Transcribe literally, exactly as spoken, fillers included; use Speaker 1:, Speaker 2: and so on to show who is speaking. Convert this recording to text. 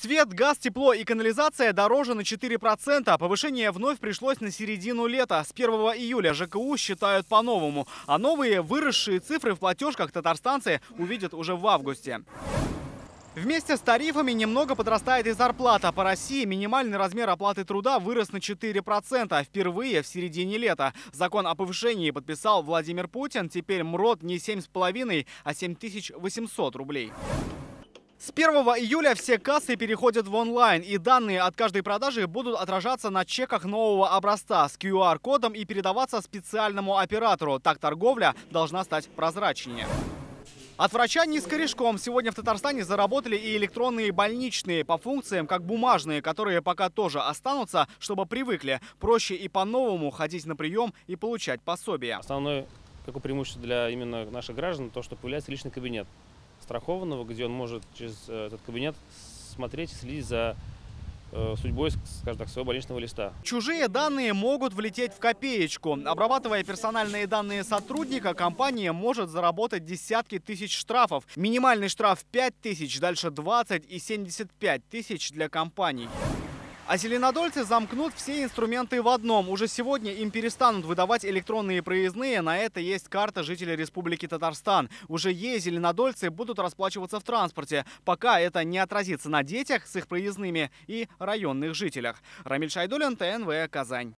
Speaker 1: Свет, газ, тепло и канализация дороже на четыре процента. Повышение вновь пришлось на середину лета. С первого июля ЖКУ считают по-новому. А новые выросшие цифры в платежках татарстанцы увидят уже в августе. Вместе с тарифами немного подрастает и зарплата. По России минимальный размер оплаты труда вырос на четыре процента. Впервые в середине лета. Закон о повышении подписал Владимир Путин. Теперь МРОТ не семь с половиной, а семь тысяч восемьсот рублей. С первого июля все кассы переходят в онлайн, и данные от каждой продажи будут отражаться на чеках нового образца с ку ар кодом и передаваться специальному оператору. Так торговля должна стать прозрачнее. От врача не с корешком. Сегодня в Татарстане заработали и электронные больничные по функциям, как бумажные, которые пока тоже останутся, чтобы привыкли. Проще и по-новому ходить на прием и получать пособие.
Speaker 2: Основное какое преимущество для именно наших граждан, то, что появляется личный кабинет страхованного, где он может через этот кабинет смотреть и следить за судьбой, скажем так, своего больничного листа.
Speaker 1: Чужие данные могут влететь в копеечку. Обрабатывая персональные данные сотрудника, компания может заработать десятки тысяч штрафов. Минимальный штраф пять тысяч, дальше двадцать и семьдесят пять тысяч для компаний. А зеленодольцы замкнут все инструменты в одном. Уже сегодня им перестанут выдавать электронные проездные. На это есть карта жителей Республики Татарстан. Уже ей зеленодольцы будут расплачиваться в транспорте, пока это не отразится на детях с их проездными и районных жителях. Рамиль Шайдуллин, ТНВ, Казань.